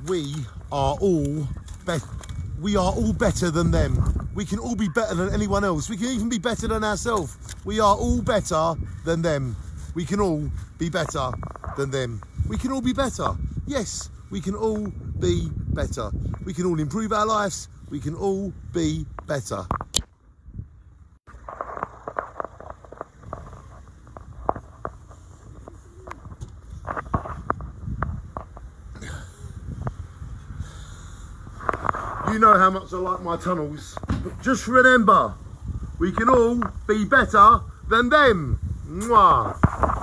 we are all better than them. We can all be better than anyone else. We can even be better than ourselves. We are all better than them. We can all be better than them. We can all be better. Yes, we can all be better. We can all improve our lives. We can all be better. You know how much I like my tunnels, but just remember, we can all be better than them. Mwah.